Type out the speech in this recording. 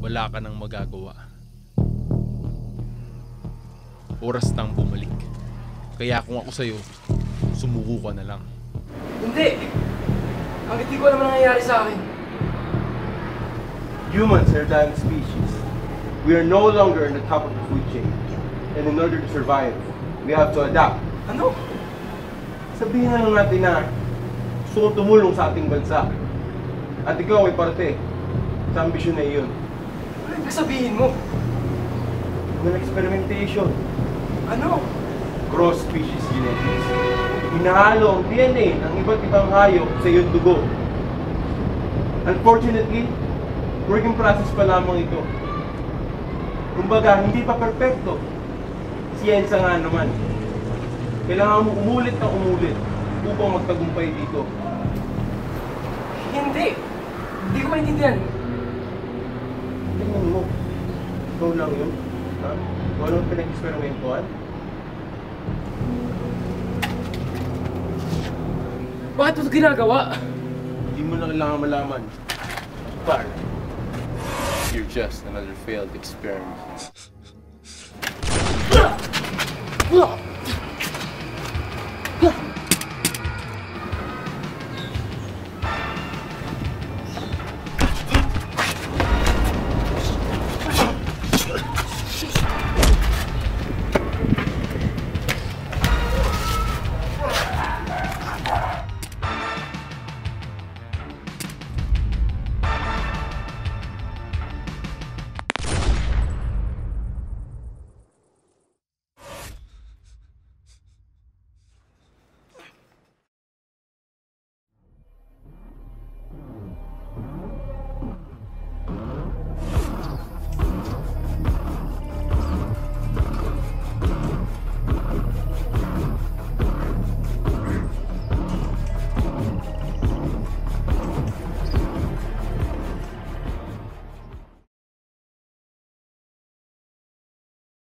wala ka nang magagawa. Oras nang bumalik. Kaya kung ako sa'yo, sumuko ka na lang. Hindi! Hanggat di ko alam ang nangyayari sa akin. Humans are a dying species. We are no longer in the top of the food chain. And in order to survive, we have to adapt. Ano? Sabihin na lang natin na gusto kong tumulong sa ating bansa. At ikaw ay parte sa ambisyon na iyon. Ano yung sabihin mo? Ng experimentation. Ano? Cross-species genetics. Hinahalo ang DNA ng iba't ibang hayop sa iyong dugo. Unfortunately, working process pa lamang ito. Kumbaga, hindi pa perpekto. Siyensa nga naman. Kailangan mo umulit na umulit upang magtagumpay dito. Hindi! Hindi ko maintindihan. Tingnan mo. Ikaw lang yun. Ha? Walang pinag-experimentuhan? Bakit mo ito ginagawa? Hindi mo na kailangan malaman. Par. You're just another failed experiment.